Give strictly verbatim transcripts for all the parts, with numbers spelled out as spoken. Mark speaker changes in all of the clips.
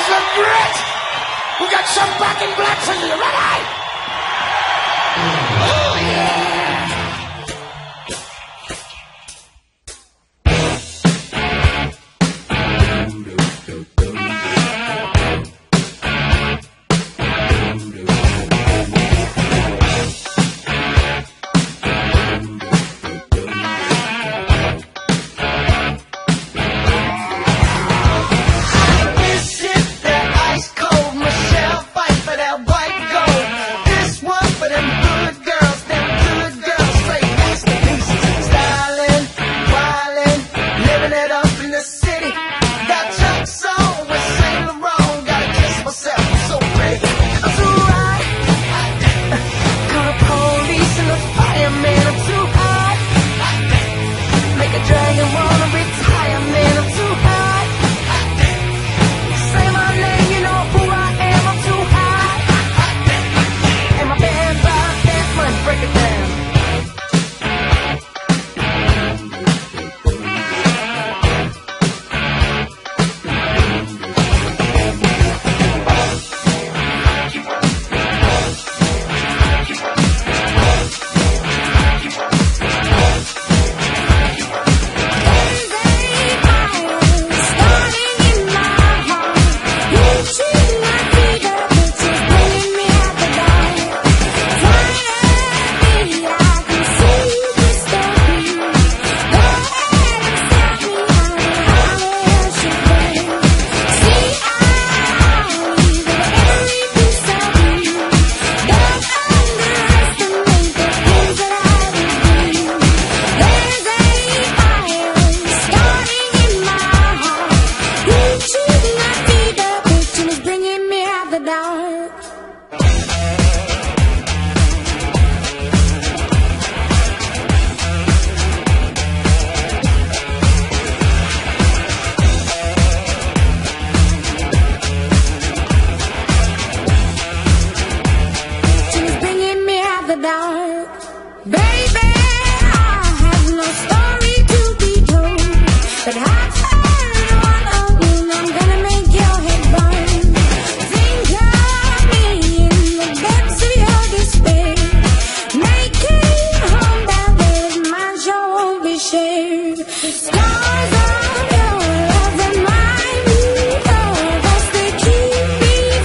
Speaker 1: look great. We got some back in black for you. Ready? Oh, yeah.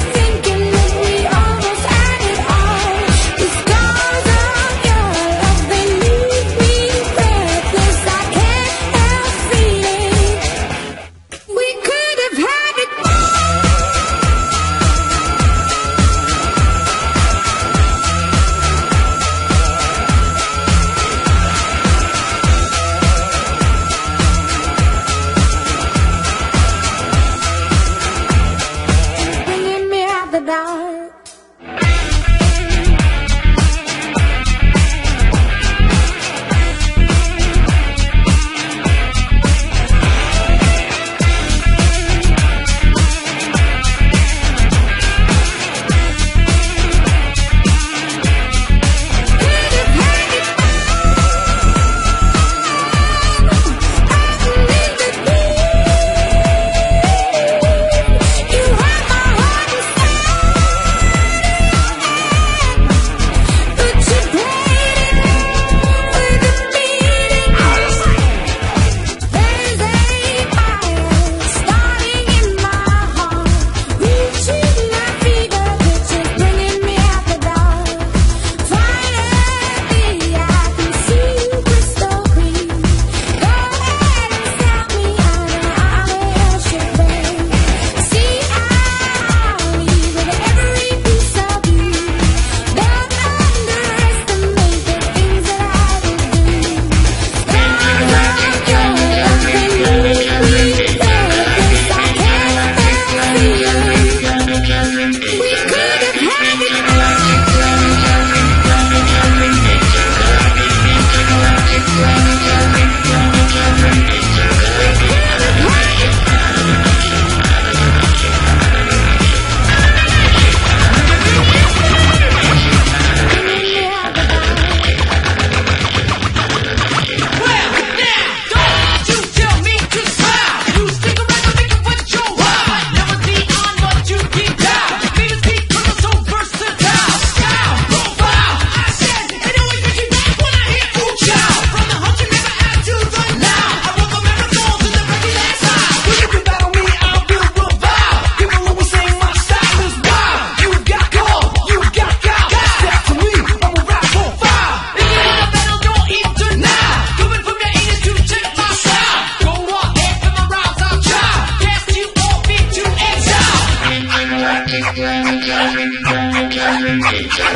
Speaker 2: Of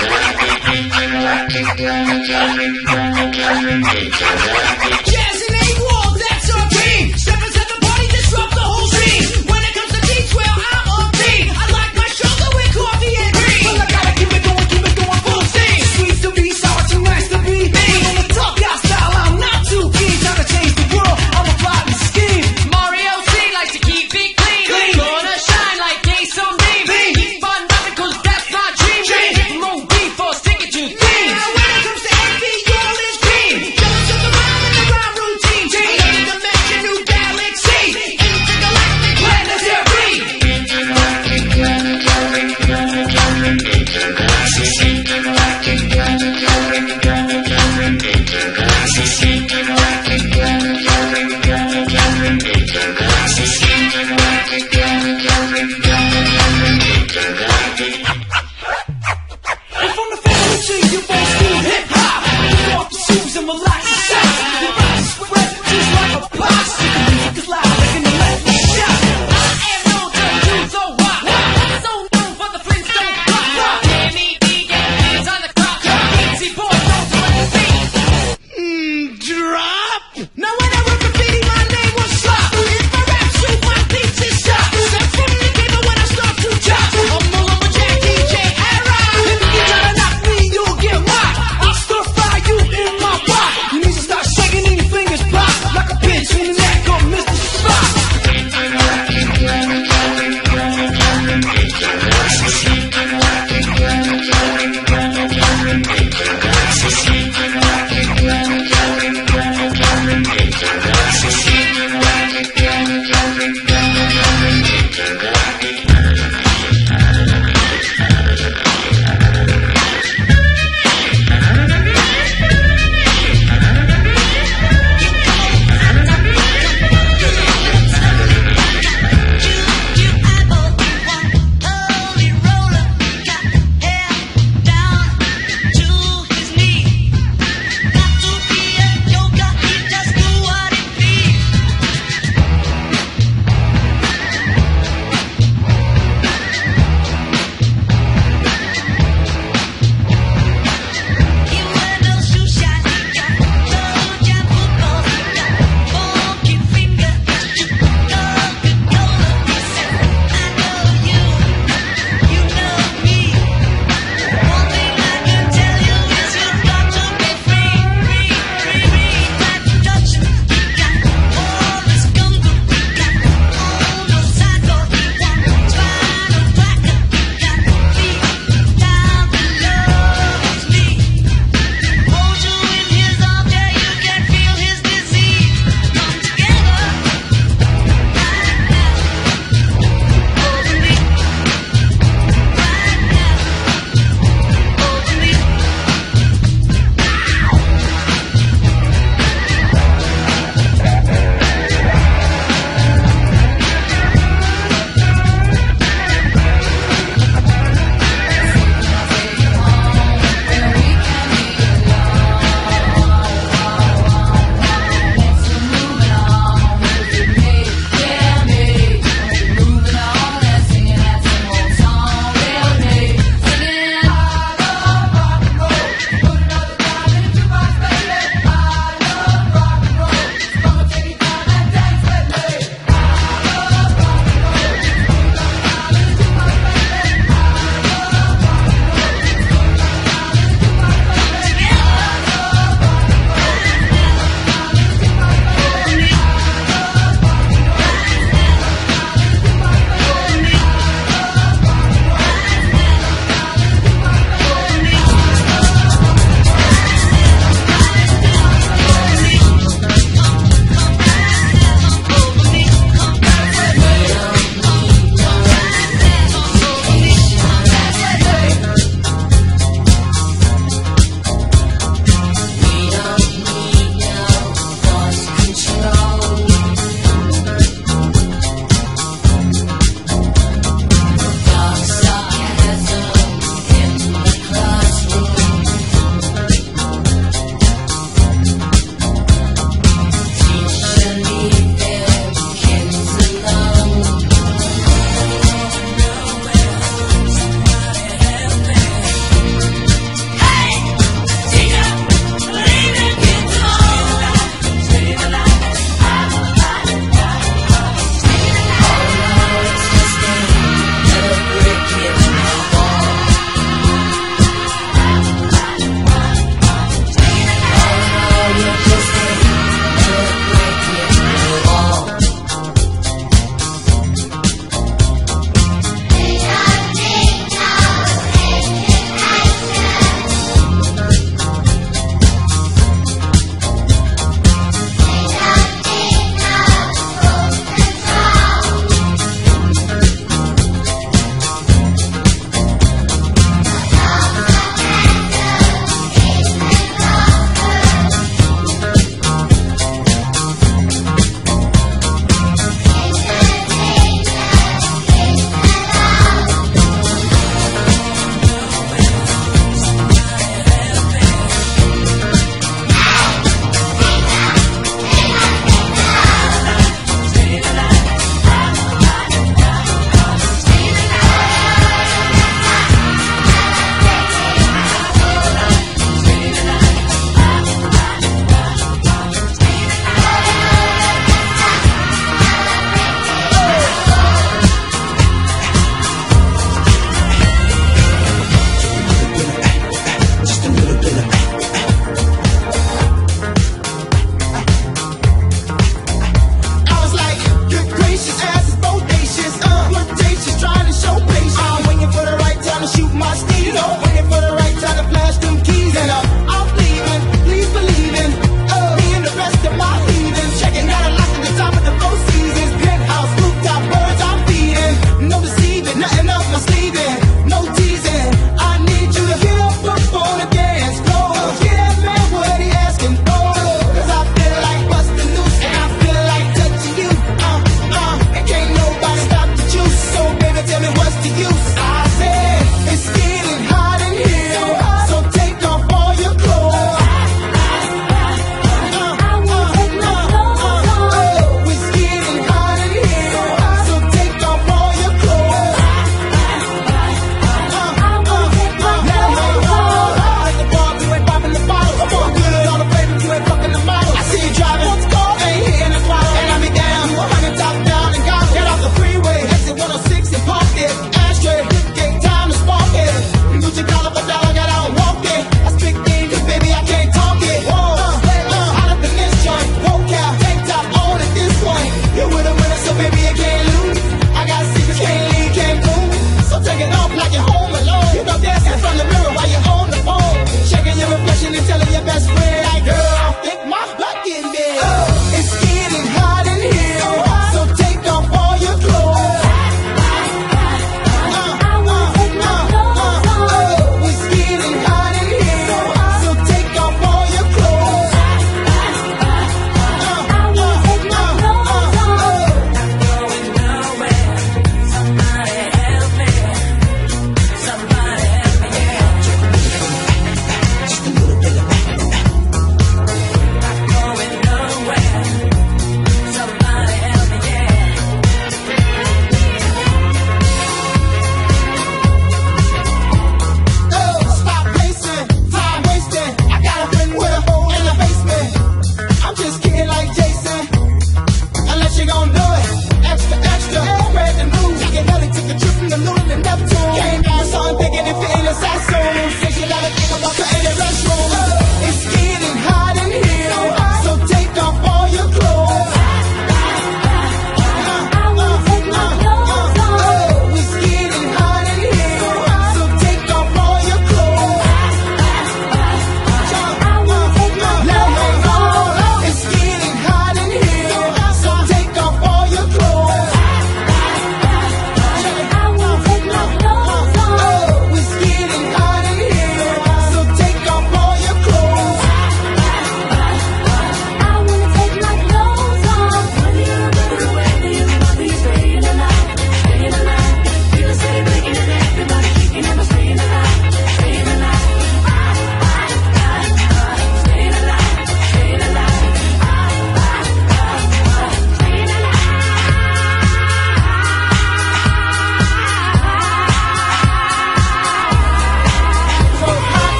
Speaker 1: Jazz and A-Wall, that's our team. Step into the party, disrupt the whole scene. When it comes to beats, well, I'm a fiend. I like my sugar with coffee and cream. Well, I gotta keep it going, keep it going full steam. Sweet to be sour, too nice to be mean. On the tough guy style, I'm not too keen. Trying to change the world, I'm a plot and scheme. Mario C likes to keep it clean. Clean. Gonna shine like Ace on Beam. Beam. Keep on rapping, cause that's my dream. Dream. Hit more beat for stick it to things. Now when it comes to M V, all is green. Don't took around in the rhyme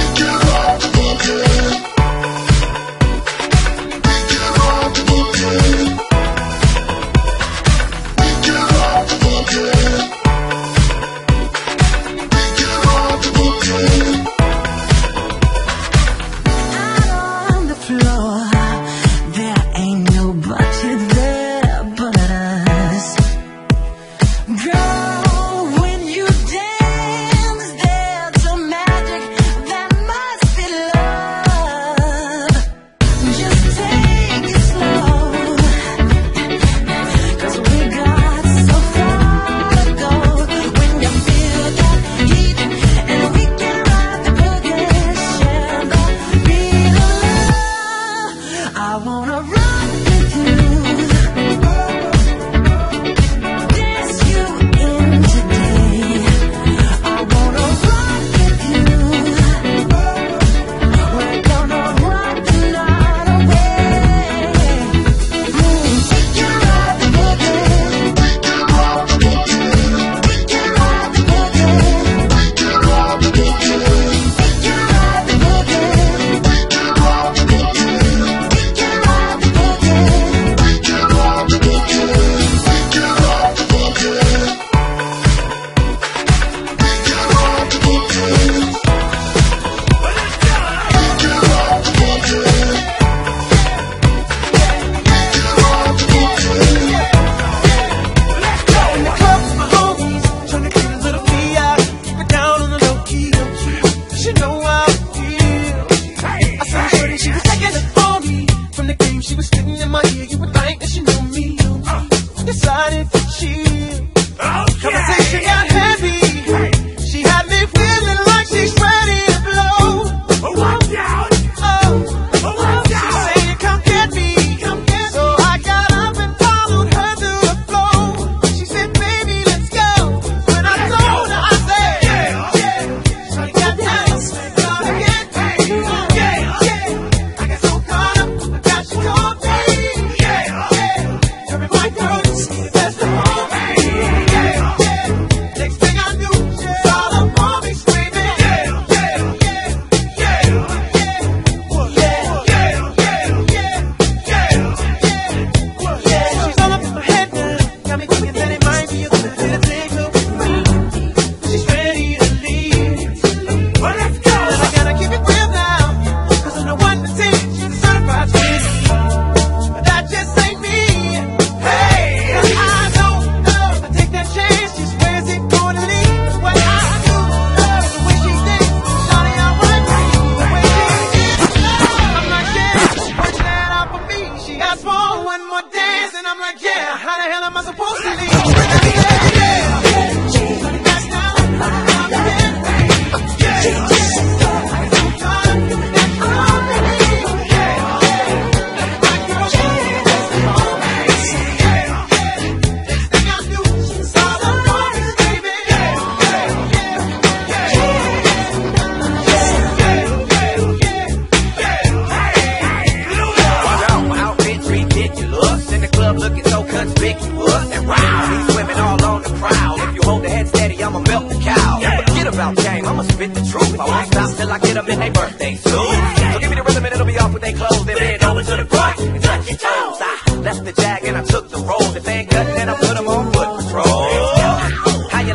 Speaker 3: Left the jag and I took the road. If they ain't cutting, then I put them on foot patrol. How you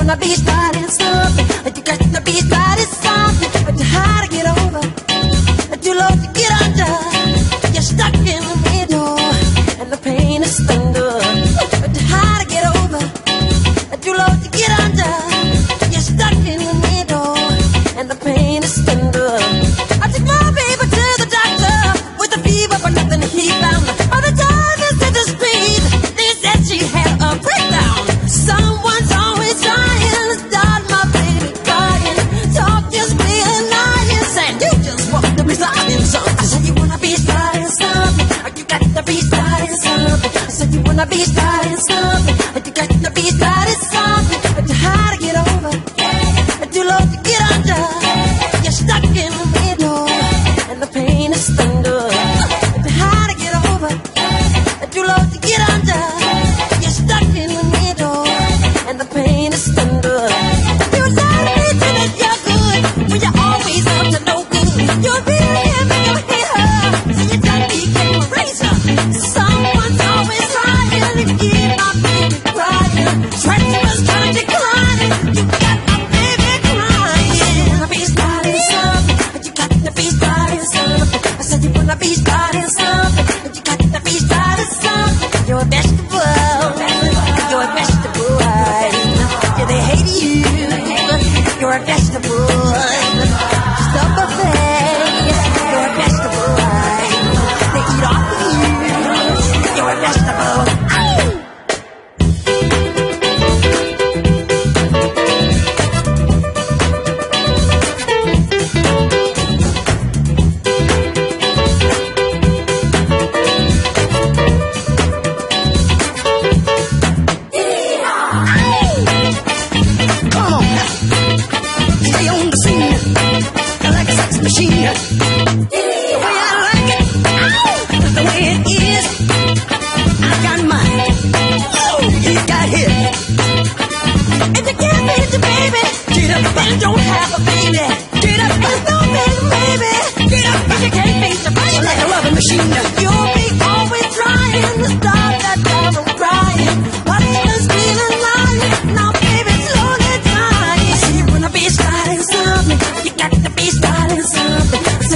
Speaker 2: wanna be starting something, you got to be starting something, but you're hard to get over, too low to get under, you're stuck in the middle, and the pain is thunder, but you're hard to get over, too low to get under, you're stuck in the middle, and the pain is thunder. I took my baby to the doctor with a fever, but nothing he found. By the time he said the street, they said she had a breakdown. Someone's always trying to start my baby crying. Talk just being lying, saying you just want to be starting something. I said you wanna be starting something, you got to be starting something. I said you wanna be starting something, you got to be starting something. But you're hard to get over, too low to get under, you're stuck in the middle, and the pain is thunder. But you're hard to get over, too low to get under, you're stuck in the middle, and the pain is thunder. You love me till that you're good, when you're always up to no good. You're really him and you hate her, so you just became a razor. Someone's always trying to keep my baby crying. Treacherous kind of declining, you got my baby crying. You wanna be starting something, but you got to be starting something. I said you wanna be starting something, but you got to be starting something. You're a vegetable, you're a vegetable. Yeah, they hate you, you're a vegetable. Just a buffet, you're a vegetable. They eat off of you, you're a vegetable. Ow! Come on now, stay on the scene, like a sex machine. The way I like it, the way it is. I got mine, he got his. If you can't beat your baby, get up and don't have a baby. Get up and don't make a baby. Get up if you can't beat your baby. Like a loving machine, you'll be always trying to stop that dog from crying. But even stealing lying, now baby slowly dying. So you wanna be starting something, you got to be starting something. So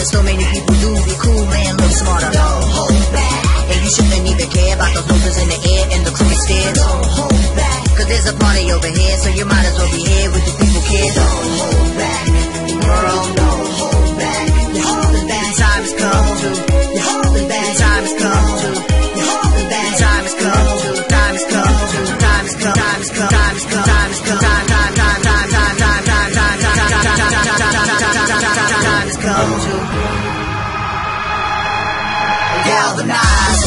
Speaker 3: so many people do be cool, man, look smarter. Don't hold back. And you shouldn't even care about those roses in the air and the crooked stairs. Don't hold back. Cause there's a party over here, so you might as well be here with the people kids. Don't hold back. Girl, don't hold back. You're holding back. The time has come to. You're holding back. The time has come to. You're holding back. The time has come to. Time has come to. Time has come. Time has come. Time has come. Time has come. Time, time, time, time, time, time, time, time, time, time has come to galvanize.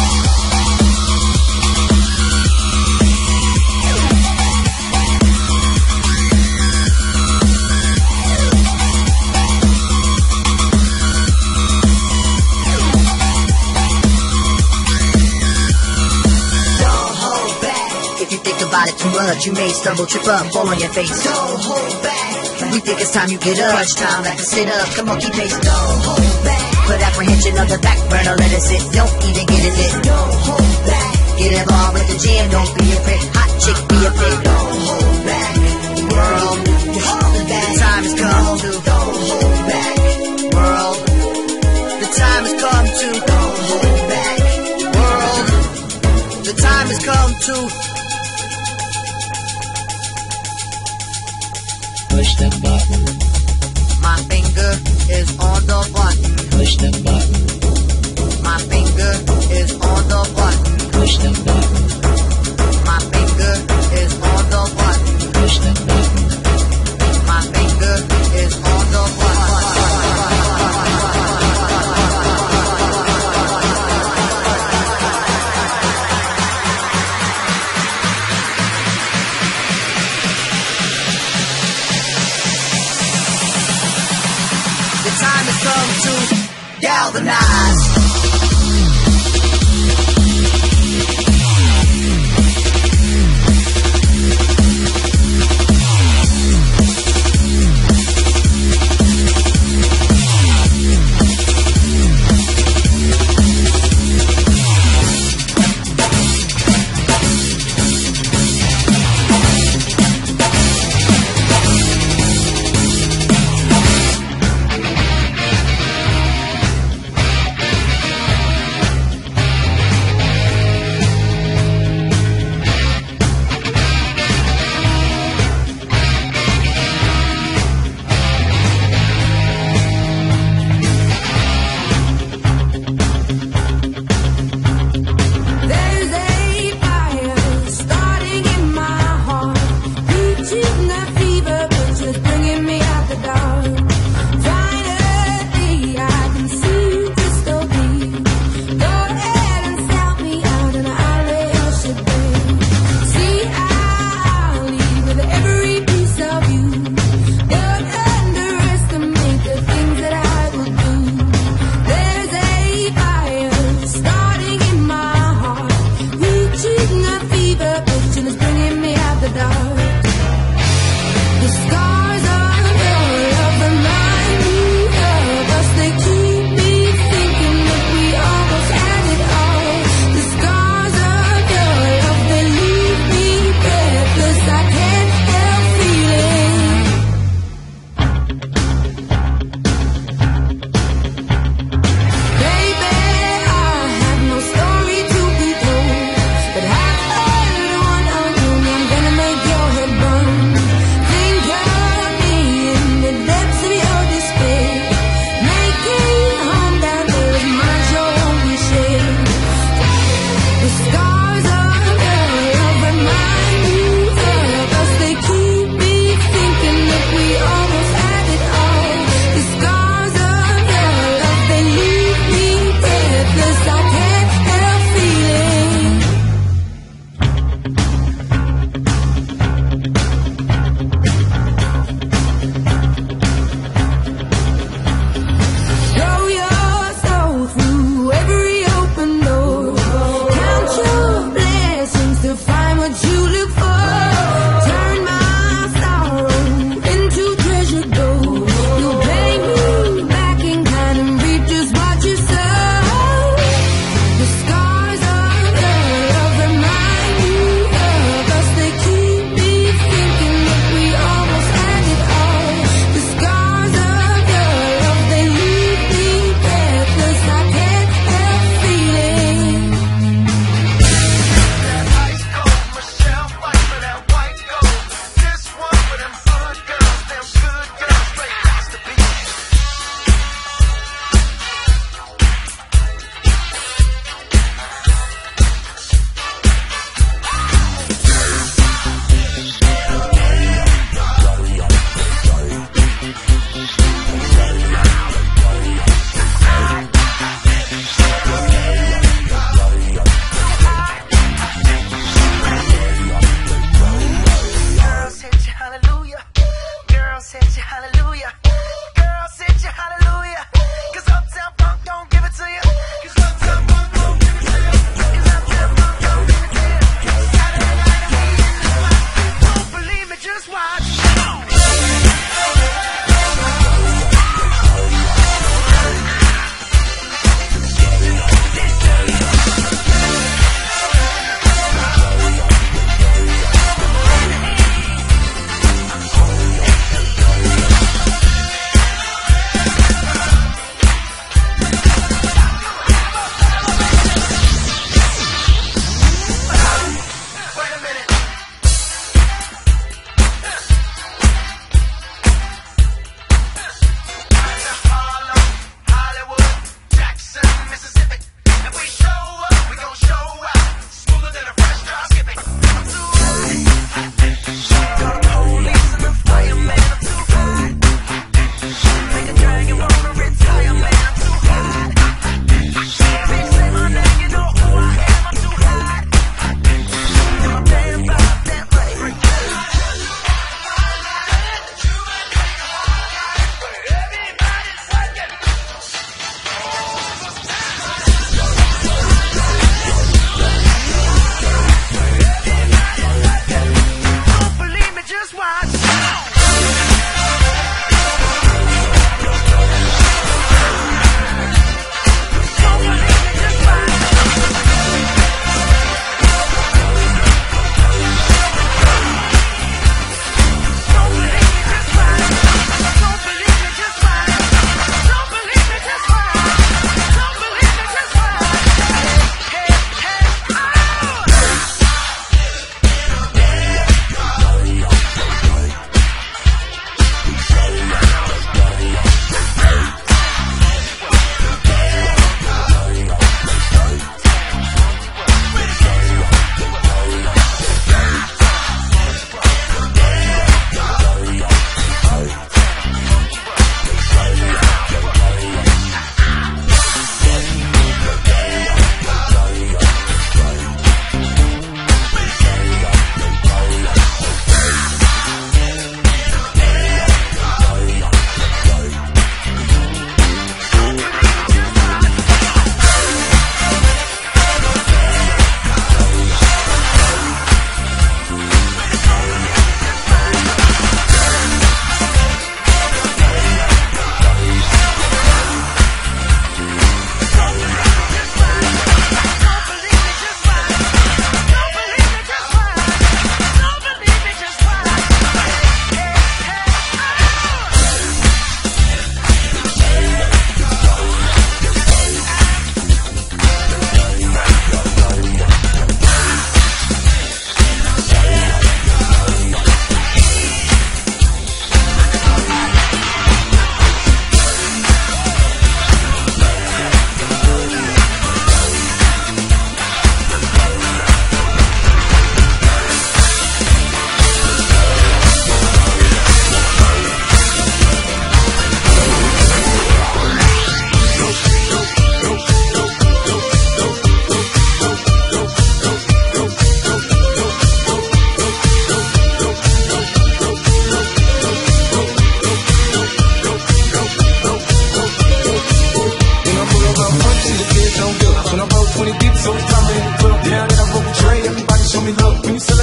Speaker 3: About it too much, you may stumble, trip up, fall on your face. Don't hold back. We think it's time you get up. Crunch time, like to sit up. Come on, keep pace. Don't hold back. Put apprehension on the back burner, let it sit. Don't even get it lit. Don't hold back. Get involved with the jam. Don't be a prick. Hot chick, be a pig. Don't hold back. World, you're holding back. The time has come to. Don't hold back. World, the time has come to. Don't hold back. World, the time has come to.
Speaker 4: Push the button.
Speaker 3: My finger is on the button.
Speaker 4: Push the button.
Speaker 3: My finger is on the button.
Speaker 4: Push the button.
Speaker 3: My finger is on the button.
Speaker 4: Push the button.
Speaker 3: My finger is on the button. The time has come to galvanize.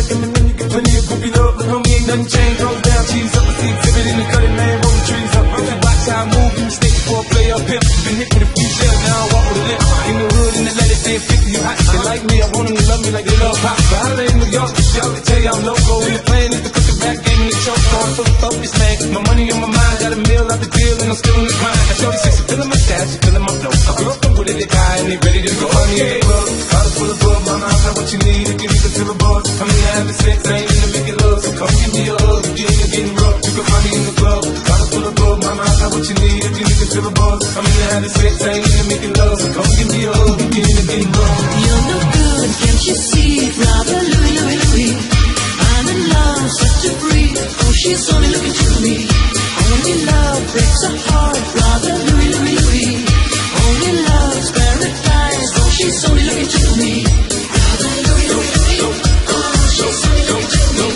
Speaker 5: second, and then you get plenty of groupie love. But homie, ain't nothing changed. Roll down, cheese up, I see exhibit in the cutting, man. Roll the trees up. I can watch how I move, you mistake before I play up here. Been hit with a few shells, now I walk with a limp. In the hood, in the letter, saying fifty, you hot. They like me, I want them to love me like they love pop. But how they in New York, this y'all can tell you I'm loco. And the plan is to put the rap game in the choke. So I'm fully focused, man. My money on my mind, got a meal out the deal, and I'm still in the grind. I shorty says she feeling my style, she feeling my flow. I grew up with it, they high, and they ready to go. Honey, in the club, bottle full of bug, mama, I got what you need. If you need to feel a buzz, I mean, I have the sex, I ain't into making love. So come give me a hug, if you're into getting rough, you can find me in the club. Bottle full of bug, mama, I got what you need. If you need to feel a buzz, I mean, I have the sex, I ain't into making love. So come give me a hug, if you're into getting rough.
Speaker 2: You're no good, can't you see? Rather Louis, Louis, Louis. I'm in love, such a freak. Oh, she's only looking to me. Only love breaks a heart. Rather Louis, Louis, Louis. Only love's paradise. Oh, she's only looking to me. Rather Louis, Louis, Louis. Oh, she's only looking to me.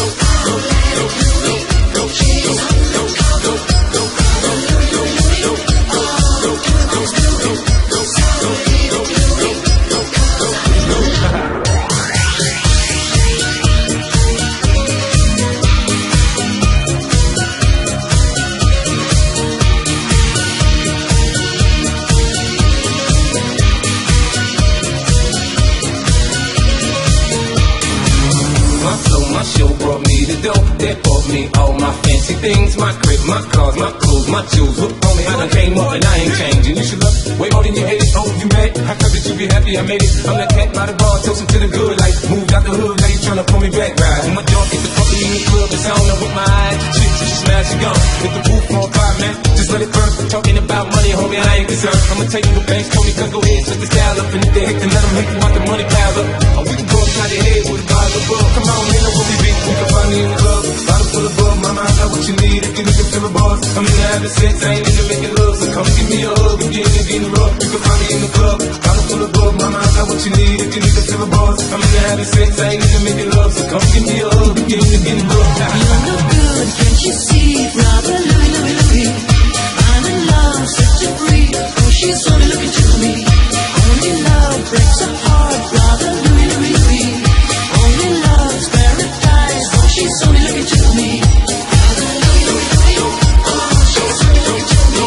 Speaker 5: Things, my crib, my cars, my clothes, my jewels. Look on me, I done came up and I ain't changing. You should look way more than you hate it. Oh, you mad? I thought that you be happy I made it. I'm that cat by the bar, toasting to the good life. Moved out the hood, now you tryna pull me back, right? My dog get the puppy in the club, it's on her with my eyes. The chick, she smash, she gone. Hit the roof on fire, man. Just let it burn. Talking about money, homie, I ain't concerned. I'ma tell you what banks told me, cause go ahead, switch the style up. And if they hate to let them hate you, want the money pile up. Oh, we can go upside your head with a bottle of bug. Come on, man, know what we be. We can find me in the club. Bottle full of bug, mama, I got what you need. If you're looking for the boss, I'm in the having sex, I ain't into making love. So come give me a hug, if you're into getting rough. You can find me in the club. Bottle full of bug, mama, I got what you need. If you're looking for the boss, I'm in the having sex, I ain't into making love. So come give me a hug, if you're into getting rough.
Speaker 2: You're no good, can't you see? Rather Louis, Louis, Louis. I'm in love, such a freak. Oh, she's only looking to me. Only love breaks a heart. Rather Louis, Louis, Louis. Only love's paradise. Oh, she's only looking to me. Rather Louis, Louis, Louis. Oh, she's only looking to me.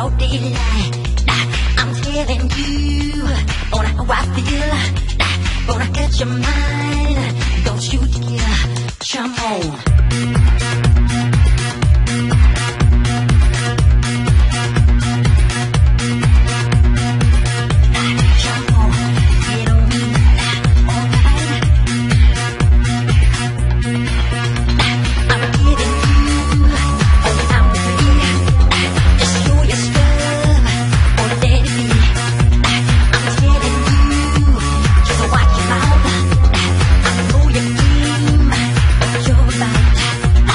Speaker 2: broad daylight. I'm telling you, on how I feel, gonna catch your mind. Don't shoot to kill, come on. I know you dream, but you're right.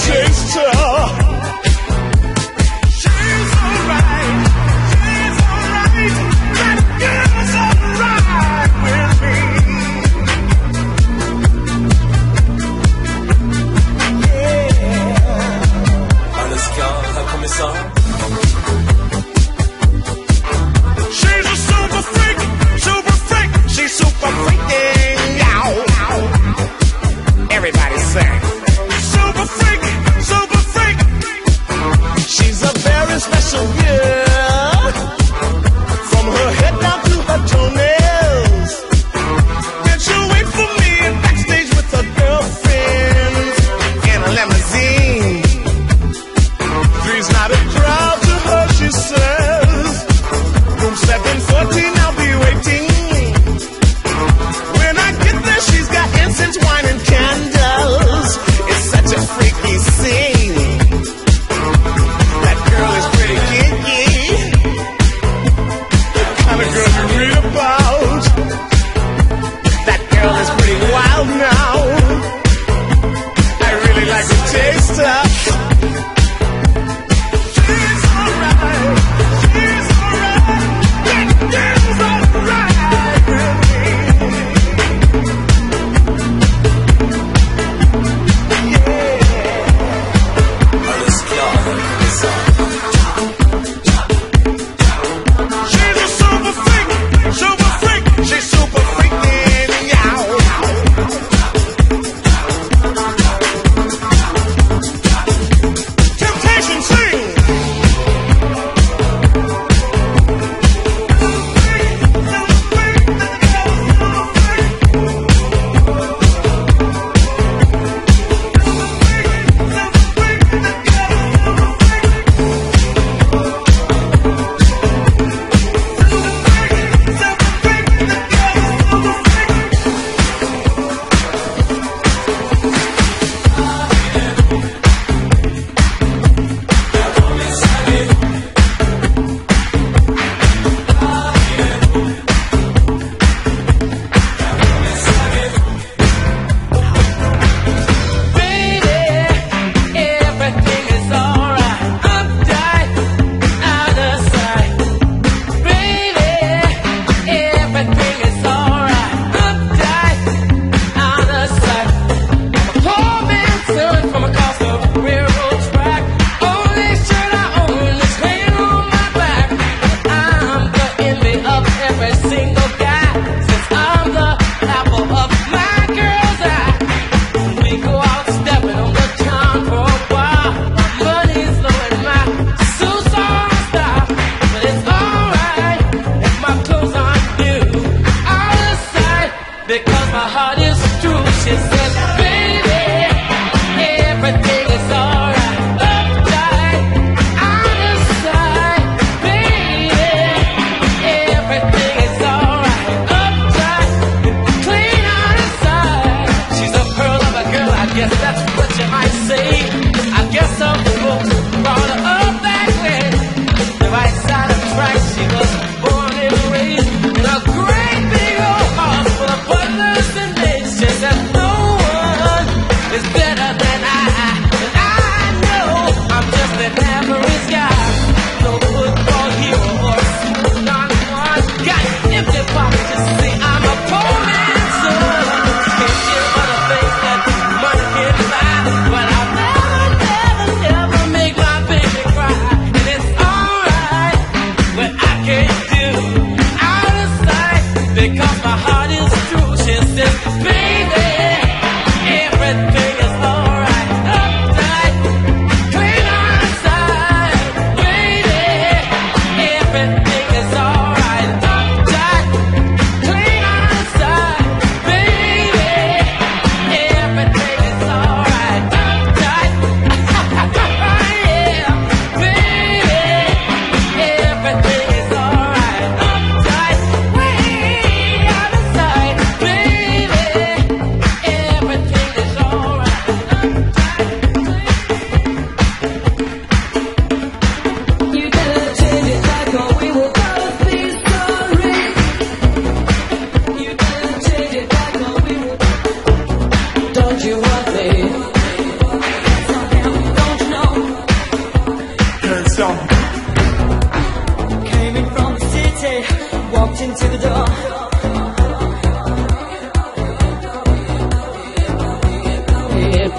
Speaker 6: taste her. She's alright, she's alright, that girl's alright with me. Yeah.
Speaker 5: Alles klar, Herr Kommissar.
Speaker 6: She's a super freak, super freak, she's super freaking out. Everybody sing. Super freak, super freak. She's a very special girl. From her head down to her toenails. Then she'll wait for me backstage with her girlfriends in a limousine. Three's not a crowd to her, she says. Room seven fourteen, I'll be waiting. When I get there, she's got incense, wine, and candles. It's such a freaky scene. That girl is pretty kinky. The kind of girl you read about. That girl is pretty wild now. I really like to taste her. She's alright. She's alright. That girl's alright with me.
Speaker 5: Alles klar, Herr Kommissar.
Speaker 6: She's a super freak, super freak, she's super freaking out. Temptation sing.
Speaker 1: Because my heart is true, she says, baby, everything is alright. Uptight, out of sight, baby, everything is alright. Uptight, clean out of sight. She's a pearl of a girl, I guess that's what you might say. I guess some folks brought her up that way. The right side of tracks, she was born and raised in a great big old house full of butlers and maids. She said, no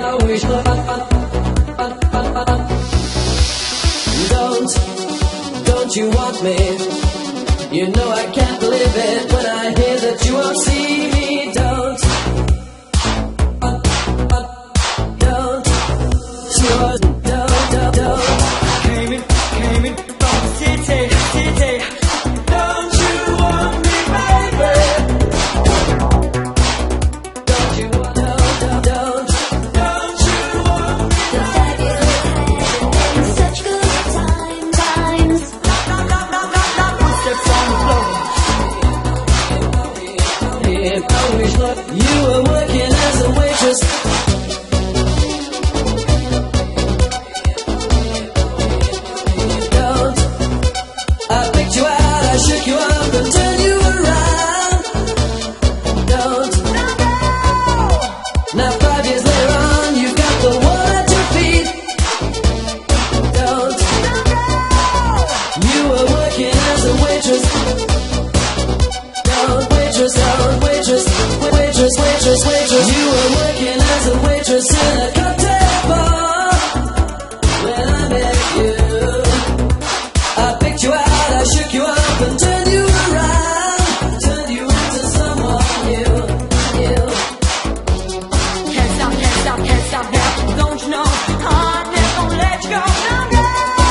Speaker 7: wish Don't, don't you want me? You know I can't believe it when I hear that you won't see me. Don't, don't, don't, don't, don't, don't. Came in, came in from the city, city. Don't you want me, baby? Don't you want, don't, don't, don't, don't you want me?
Speaker 2: The fact is we've had such good time, times.
Speaker 7: Footsteps on the floor. Yeah, I wish that you were working as a waitress. Don't. I picked you out, I shook you up and turned you around. Don't. Now five years later on, you've got the world at your feet. Don't. You were working as a waitress. Don't, waitress, don't, waitress, wa- waitress, waitress, waitress. You were working as a waitress in a cocktail bar. When I met you, I picked you out, I shook you up and turned you around, turned you into someone new, new.
Speaker 1: Can't stop, can't stop, can't stop now. Don't you know? I'm never gonna let you go. No, no.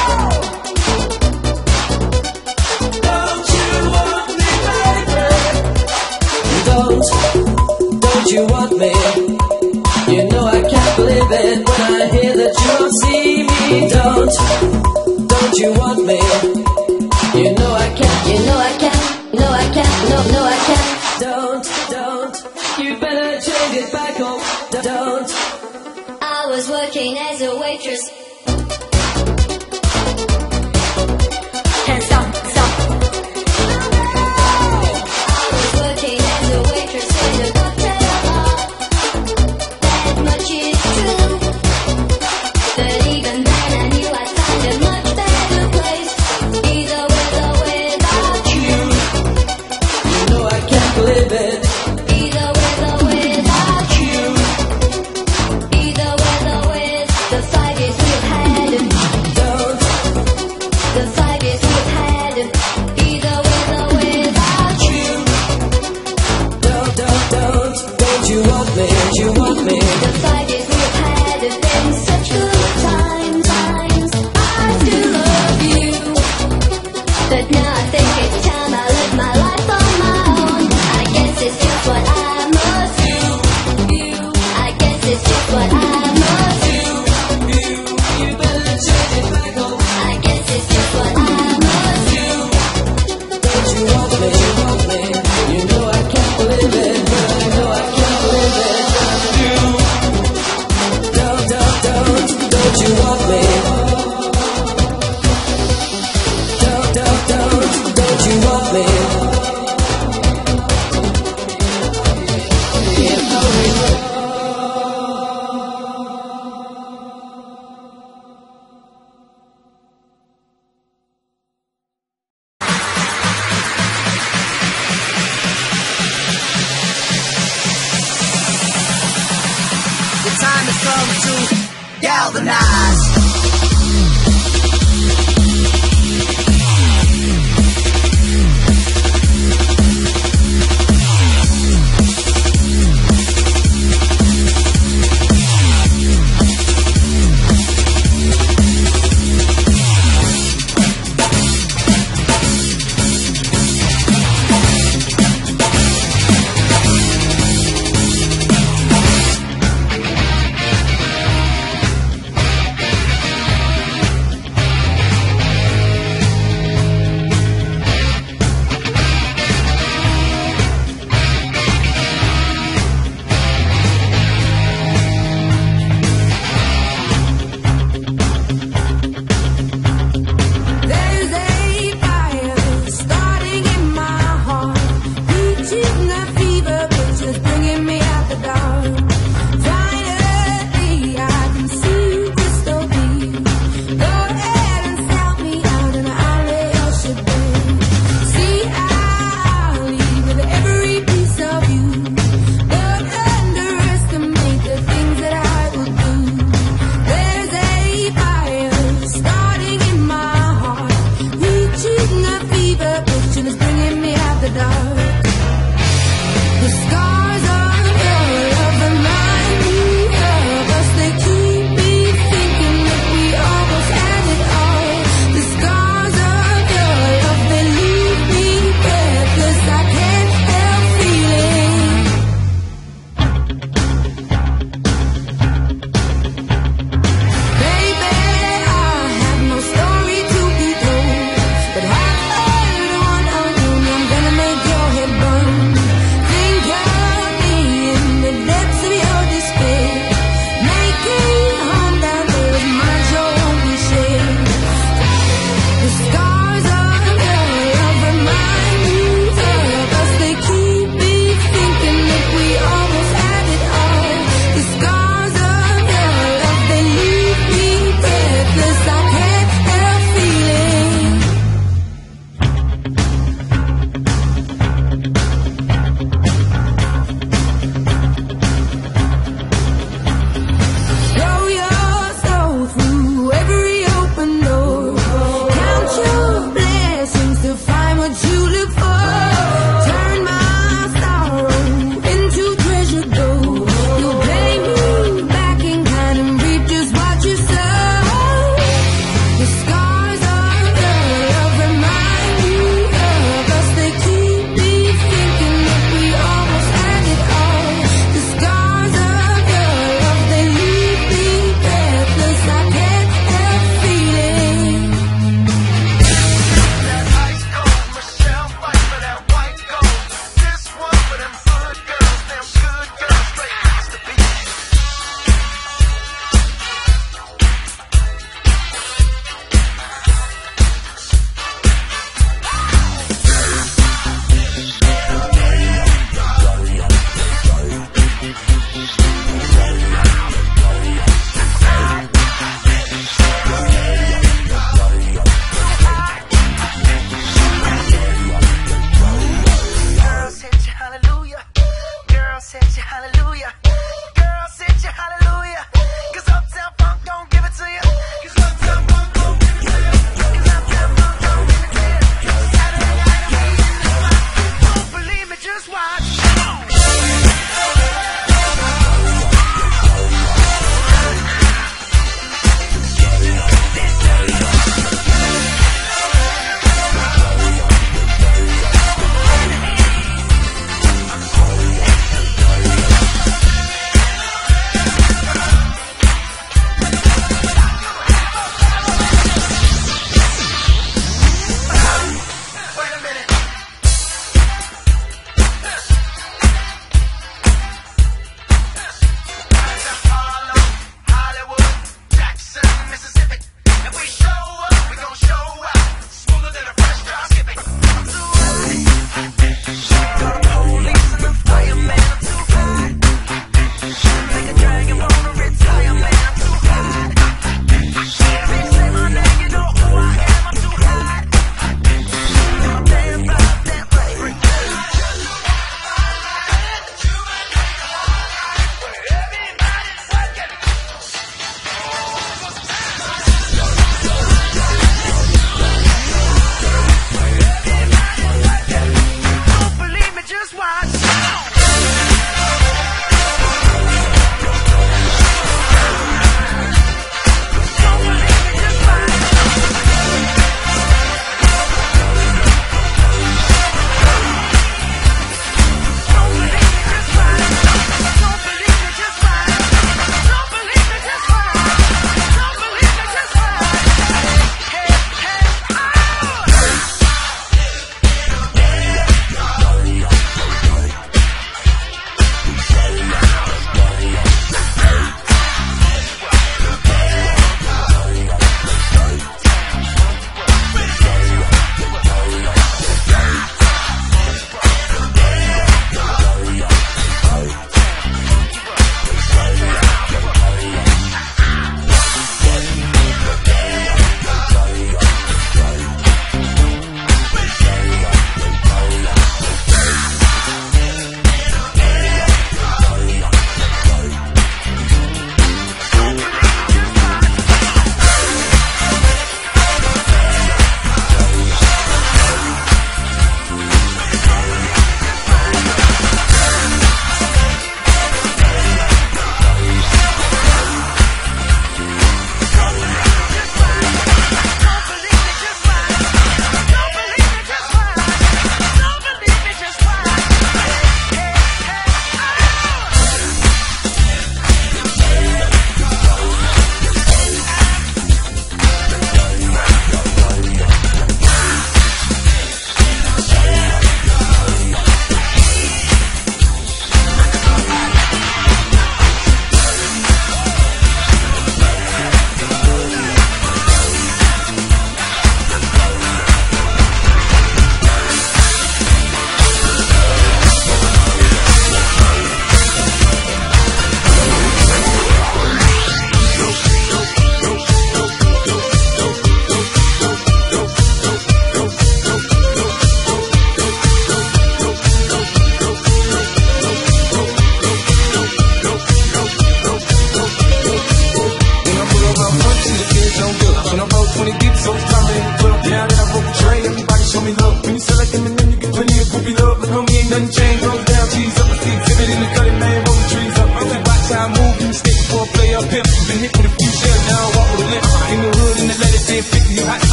Speaker 7: Don't you want me, baby? Don't, don't you want me? You know I can't believe it when I hear that you won't see me. Don't, don't you want me? You know I can't,
Speaker 2: You know I can't, no I can't, no, no I can't.
Speaker 7: don't, don't. You better change it back home. Don't,
Speaker 2: I was working as a waitress.
Speaker 1: Can't stop, stop.
Speaker 2: I was working as a waitress in a cocktail bar. That much is true. But even then I knew I'd find a much better place. Either with or without you.
Speaker 7: you know I can't believe it.
Speaker 2: Either with or without you. Either with or with the five years we've had.
Speaker 7: Don't,
Speaker 2: The five years we've had. Either with or without you.
Speaker 7: don't, don't, don't. Don't you want me? Don't you want me?
Speaker 2: The five years we've had have been such good times, times. I still love you, but now I think it's time I live my life on my own. I guess it's just what I must do. I guess it's just what I must do.
Speaker 7: You better change it back home.
Speaker 2: I guess it's just what I must do.
Speaker 7: Don't you want me? You want me? You know I can't believe it. You know I can't believe it. Don't, don't, don't, don't you want me? Don't, don't, don't, don't you want me? Yeah, I wish-
Speaker 3: The time has come to galvanize.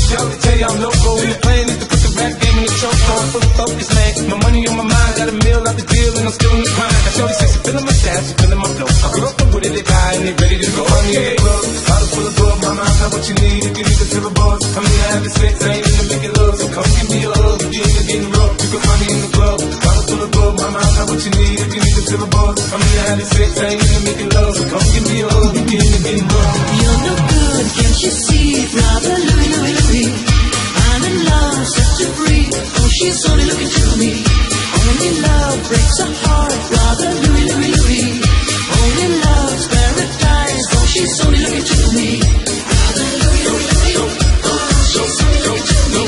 Speaker 5: Shorty tell you I'm loco. And the plan is to put the rap game in the choke. So I'm full of focus, man. My money on my mind, got a meal out the deal, and I'm still in the grind. Now Shorty says she feeling my style, she feeling my flow. My girls come with it, they buy, and they ready to go. I'm in the club, bottle full of bug. Mama, I got what you need if you need to feel the buzz. I'm in the having sex, I ain't in the making love. So come give me a hug, if you ain't getting rough. You can find me in the club, bottle full of bug. Mama, I got what you need if you need to feel the buzz. I'm in the having sex, I ain't in the making love. So come give me a hug, if you ain't getting rough.
Speaker 7: You're no good, can't you see? Brother Louie, Louie, Louie. I'm in love, set to free. Oh, she's only looking to me. Only love breaks a heart. Brother Louie, Louie, Louie. Only love's paradise. Oh, she's only looking to me. Brother Louie, Louie, Louie. Oh, she's only looking to me.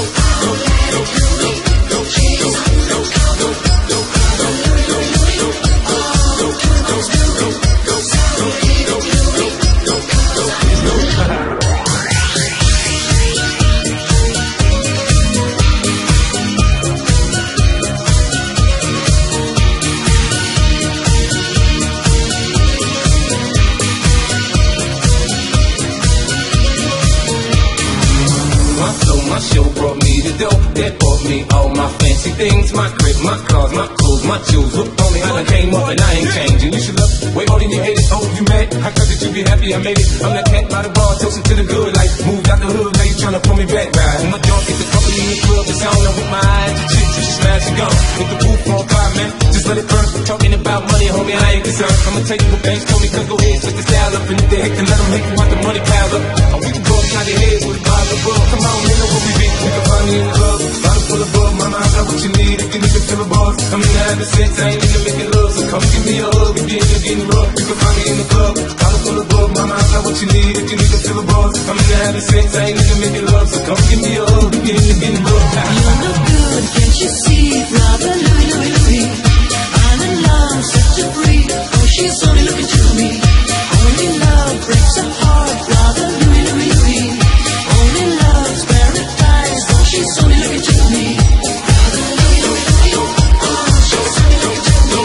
Speaker 5: My show brought me the dope that bought me all my fancy things. My crib, my cars, my clothes, my jewels. Look on me, I done came up and I ain't changing. You should look way more than you hate it. Oh, you mad? I thought that you be happy I made it. I'm that cat by the bar, toasting to the good life. Moved out the hood, now you tryna pull me back, right? My dog get the company in the club, it's on up with my eyes. The chick, she smash and gone. With the roof on fire, man. Just let it burn. Talking about money, homie, I ain't concerned. I'ma tell you what banks told me, cause go ahead, switch the style up in the day. And let them make you want the money pile up. Oh, we can go upside their heads with a bottle of bug. Come on, nigga, what we be? We can find me in the club, bottle full of bug. Mama, I got what you need if you need to feel the buzz. I'm in the having sex, I ain't in the making love. So come give me a hug if you ain't getting rough. You can find me in the club, bottle full of bug. Mama, I got what you need if you need to feel the buzz. I'm in the having sex, I ain't in the making love. So come give me a hug if you ain't getting rough.
Speaker 7: You're no good, can't you see? Brother Louie, Louie, Louie. I'm in love, set to free. Oh, she's only looking to me. Only love breaks a heart. Brother Louie, Louie, Louie. Only love's paradise. Oh, she's only looking to me. Brother Louie, Louie, Louie. Oh, she's only looking to me.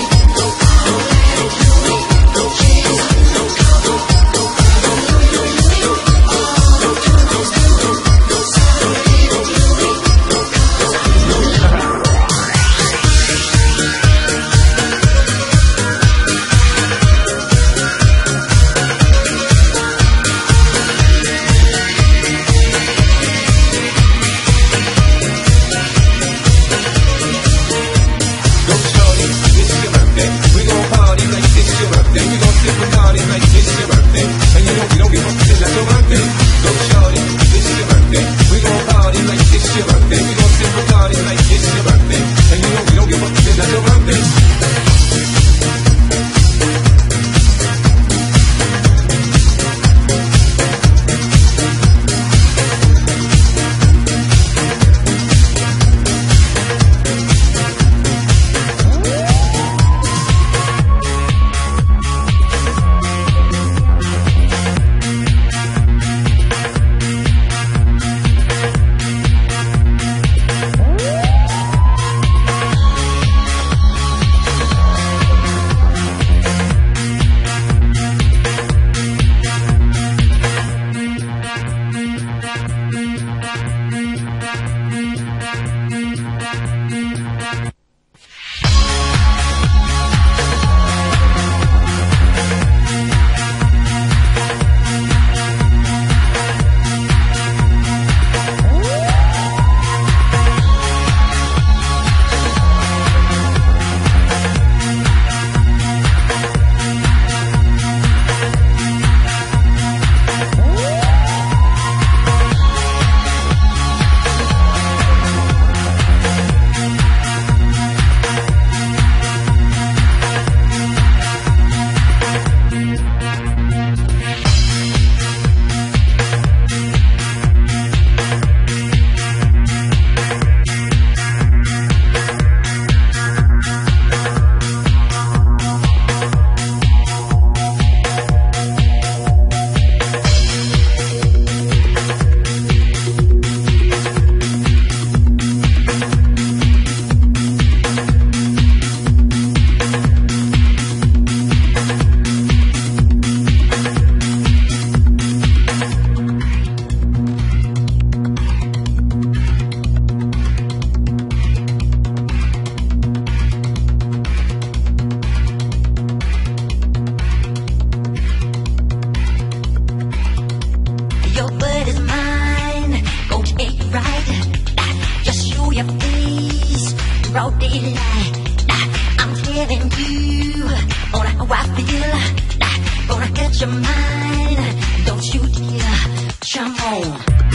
Speaker 2: giving you on how I feel. Gonna catch your mind, don't you dare jump on.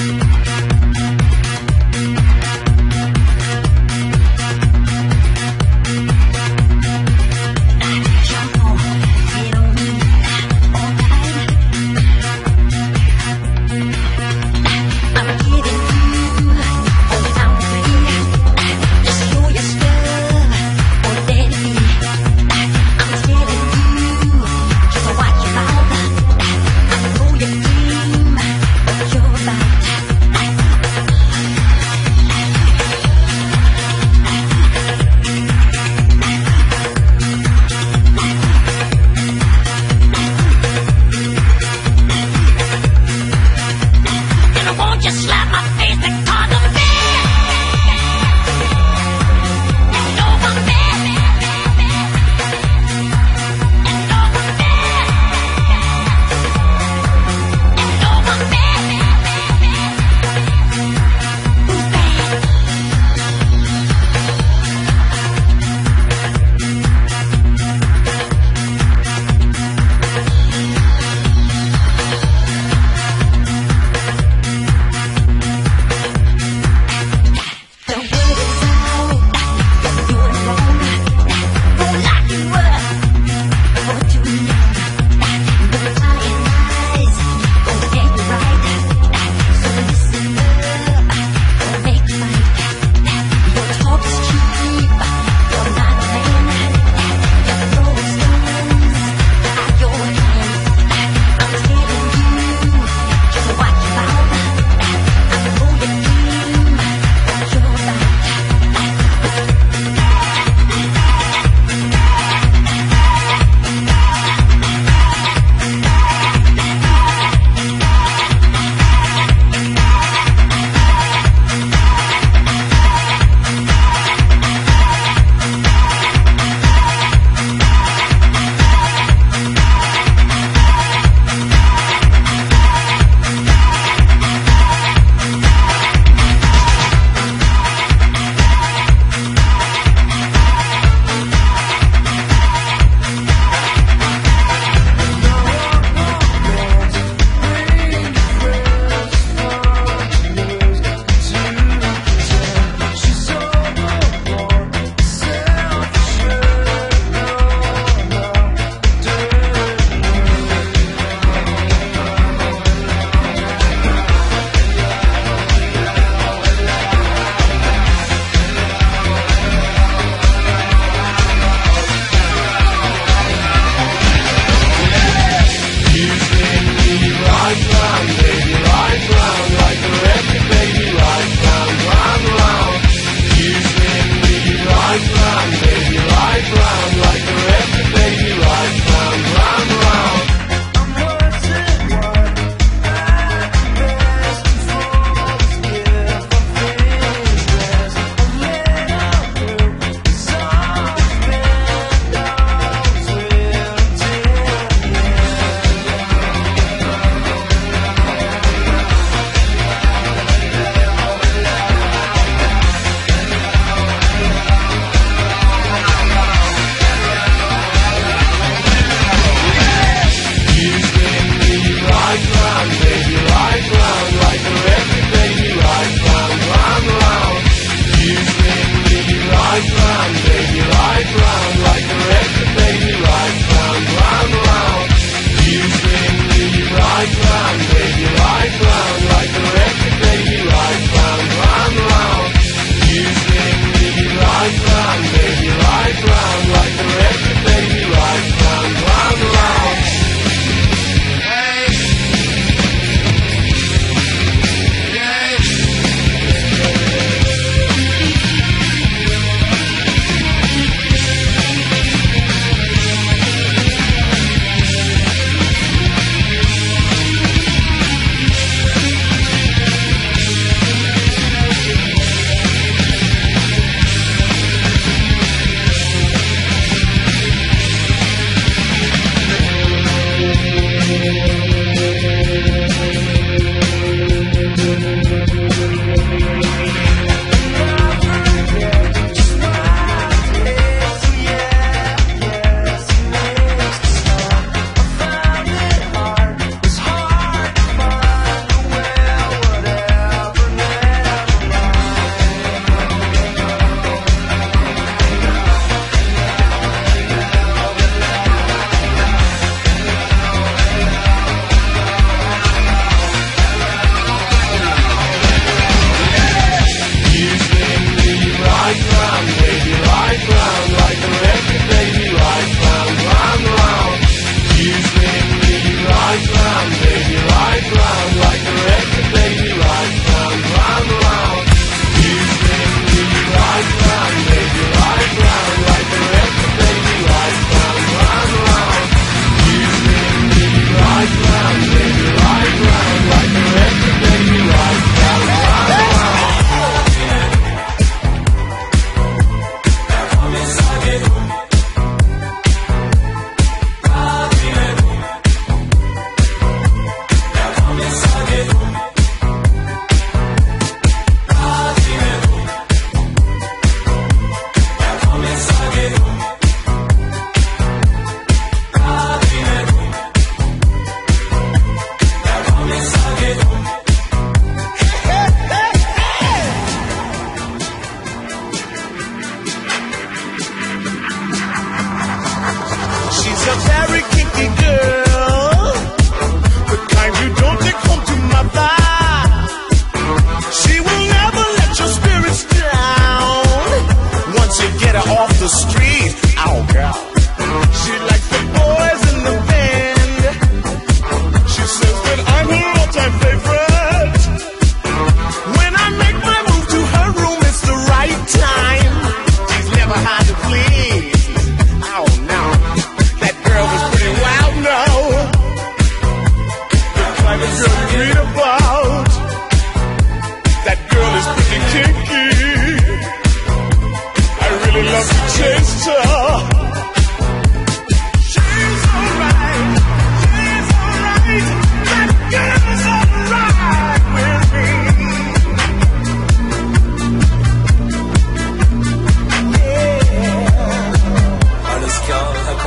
Speaker 2: Jump on, get on me, alright. I'm giving you all that I'm free. Just show your stuff, or let me. I'm telling you, just watch your mouth. I know your game, but you're about.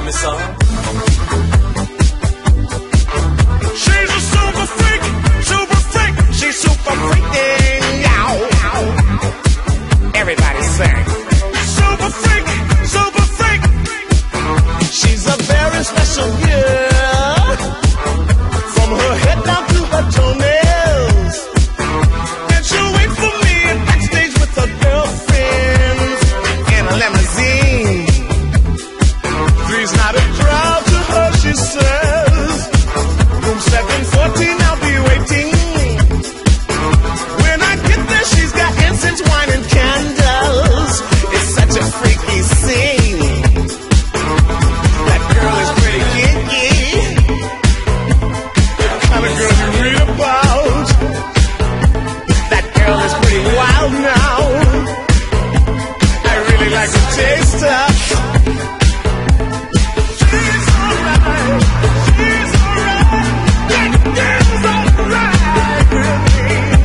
Speaker 8: me some.
Speaker 6: She's a super freak, super freak. She's super freaking out. Everybody sing. Super freak, super freak. She's a very special girl. From her head down to her toenails. And she'll wait for me backstage with her girlfriends in a limousine. Three's not a crowd to her, she says. Room seven fourteen, I'll be waiting. When I get there, she's got incense, wine, and candles. It's such a freaky scene. That girl is pretty kinky. The kind of girl you read about. That girl is pretty wild now. I really like to taste her. She's alright. She's alright. That girl's alright with me.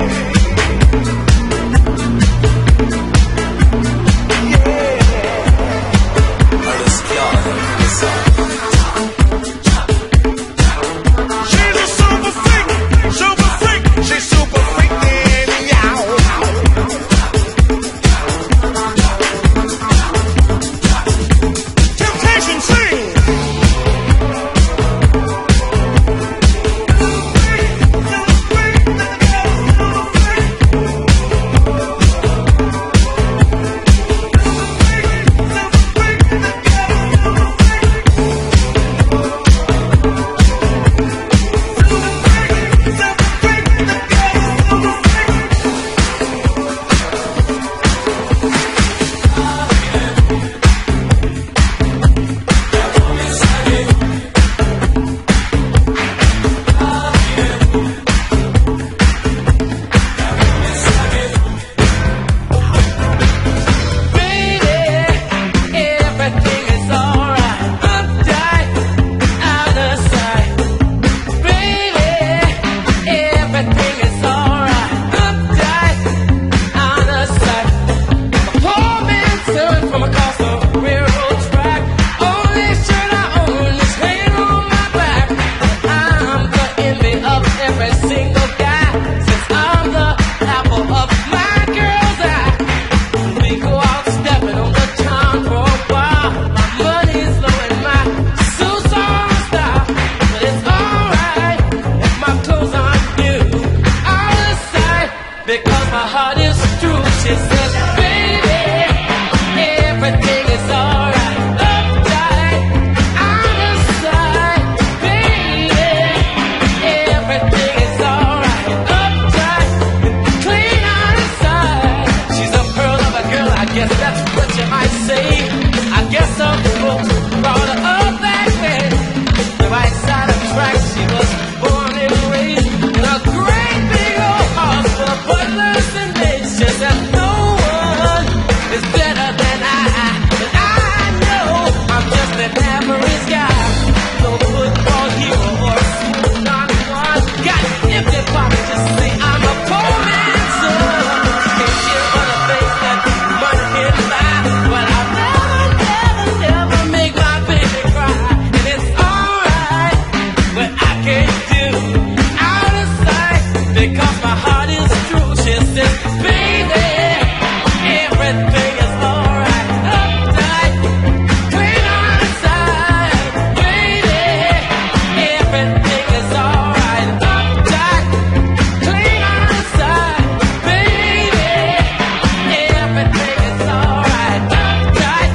Speaker 6: She's a super freak, super freak. She's super freaking out. Temptation sing. Because my heart is true, she says, baby, everything is alright. Uptight, out of sight, baby, everything is alright. Uptight, clean out of sight. She's a pearl of a girl, I guess that's what you might say. I guess some folks brought her up that way. The right side of tracks, she was born and raised in a great big old house full of butlers and maids. She said no one is better than I, and I know I'm just an average guy. No football hero or a smooth non one. Got empty pockets, just say I'm a poor man's son. Can't share other things that money can buy, but I'll never, never, never make my baby cry. And it's alright, but I can't do out of sight because my heart is true. She says, baby, everything is alright. Uptight, clean on the side, baby, everything is alright. Uptight, clean on the side, baby, everything is alright. Uptight,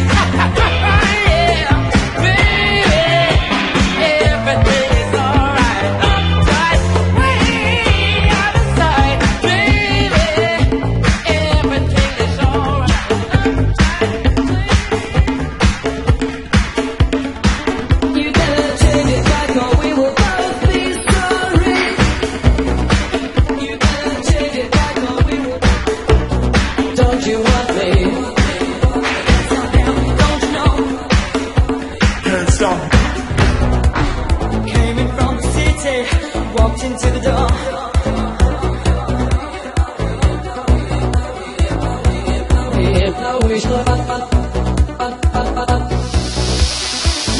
Speaker 6: yeah, baby, everything is alright. Uptight, way out of sight, baby, everything is alright.
Speaker 7: You better take it back or we will both be sorry. You better take it back or we will. Don't you want me? Don't you know?
Speaker 6: Can't stop.
Speaker 7: Came in from the city, walked into the door. Yeah, no wish,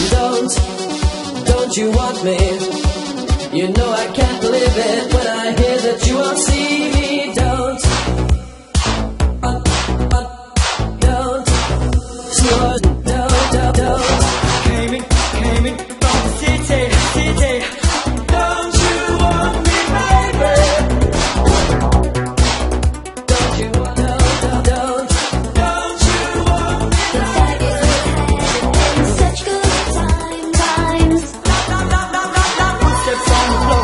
Speaker 7: don't you want me? You know I can't live it when I hear that you won't see me. Don't, uh, uh, don't, don't, don't, don't, don't.
Speaker 8: Came in, came in from the city, city. Don't you want me, baby?
Speaker 7: Don't you want, don't, don't, don't.
Speaker 8: Don't you want me?
Speaker 9: The fact is we've had it in such good time, times.
Speaker 8: Footsteps on the floor.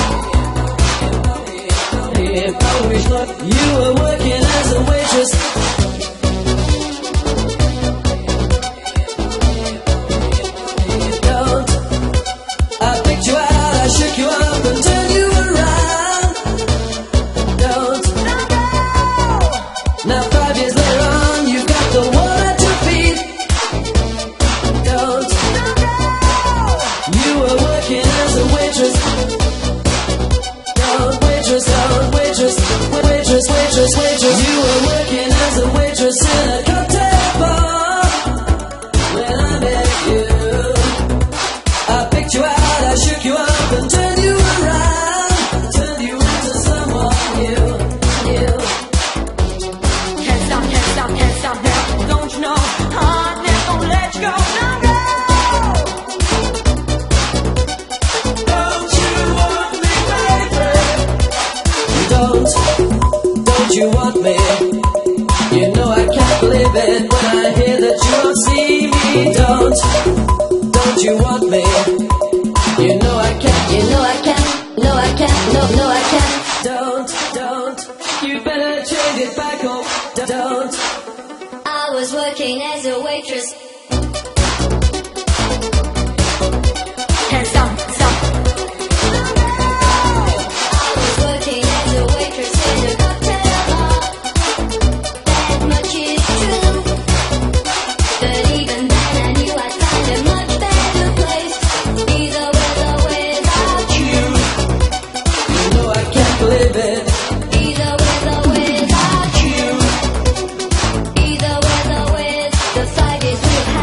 Speaker 7: If I wish look, you were working as a waitress. Don't. I picked you out, I shook you up and turned you around. Don't. Now five years later on, you've got the one at your feet. Don't. You were working as a waitress. Don't, waitress, don't, waitress, waitress, waitress, waitress. You were working as a waitress in a cocktail bar. When I met you, I picked you out, I shook you up and turned you around, turned you into someone new, new.
Speaker 8: Can't stop, can't stop, can't stop now. Don't you know I'm never gonna let you go? No, no. Don't you want me, baby?
Speaker 7: Don't, don't you want me? You know I can't believe it when I hear that you won't see me. Don't, don't you want me? You know I can't,
Speaker 9: You know I can't, no I can't, no, no I can't.
Speaker 7: don't, don't. You better change it back home. Don't.
Speaker 9: I was working as a waitress.
Speaker 8: Can't stop, stop.
Speaker 9: I was working as a waitress in a cocktail bar. That much is true. But even then I knew I'd find a much better place. Either with or without you.
Speaker 7: You know I can't believe it.
Speaker 9: Either with or without you. Either with or with. The fight is we've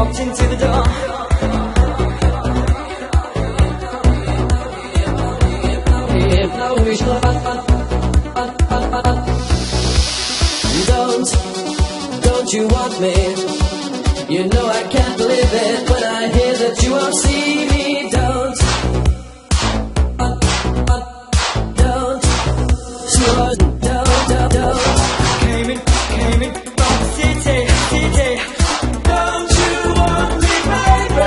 Speaker 7: walked into the door. If I wish Don't, don't you want me? You know I can't believe it when I hear that you won't see me. Don't, don't, slow, don't, don't, don't.
Speaker 8: Came in, came in from the city, city. Don't you want me, baby?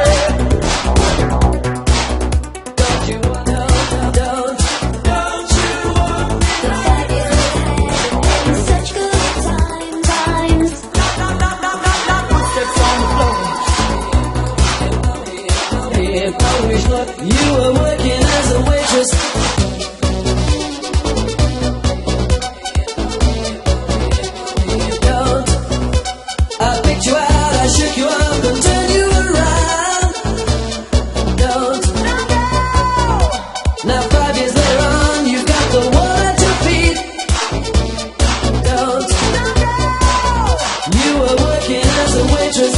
Speaker 7: Don't you want, don't, don't, don't.
Speaker 8: Don't you want me?
Speaker 9: The fact is we've had in such good time, times.
Speaker 8: Knock, knock, knock, knock, knock, footsteps on the floor.
Speaker 7: If I wish that you were working as a waitress. Don't, I picked you out, I shook you up and turned you around. Don't, now five years later on, you've got the world at your feet. Don't, you were working as a waitress.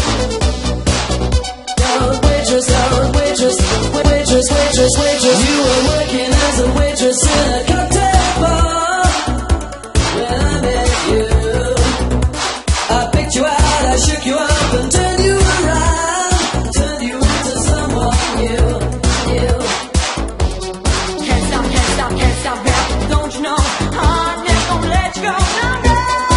Speaker 7: Don't, waitress, don't, waitress, wait- waitress, waitress, waitress. You were working as a waitress in a cocktail bar. When I met you, I picked you out, I shook you up and turned you around, turned you into someone new, new.
Speaker 8: Can't stop, can't stop, can't stop now. Don't you know I'm never gonna let you go? No, no.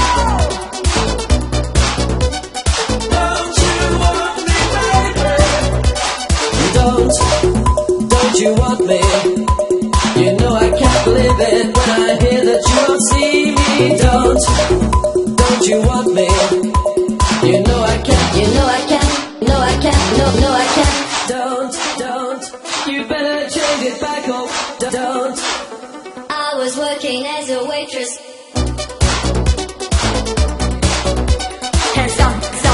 Speaker 8: Don't you want me, baby?
Speaker 7: Don't, don't you want me? You know I can't believe it when I hear that you won't see me. Don't, don't you want me? You know I can't,
Speaker 9: You know I can't, no I can't, no, no I can't.
Speaker 7: don't, don't. You better change it back home. Don't,
Speaker 9: I was working as a waitress.
Speaker 8: Can't stop, stop.